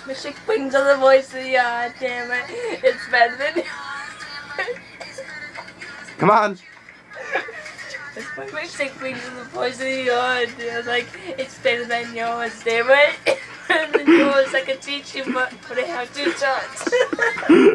Milkshake brings on the voice of the yard, damn it. It's better than yours. Come on. Milkshake brings on the voice of the yard. Like, it's better than yours, damn it. It's better than yours. I can teach you, but I have 2 shots.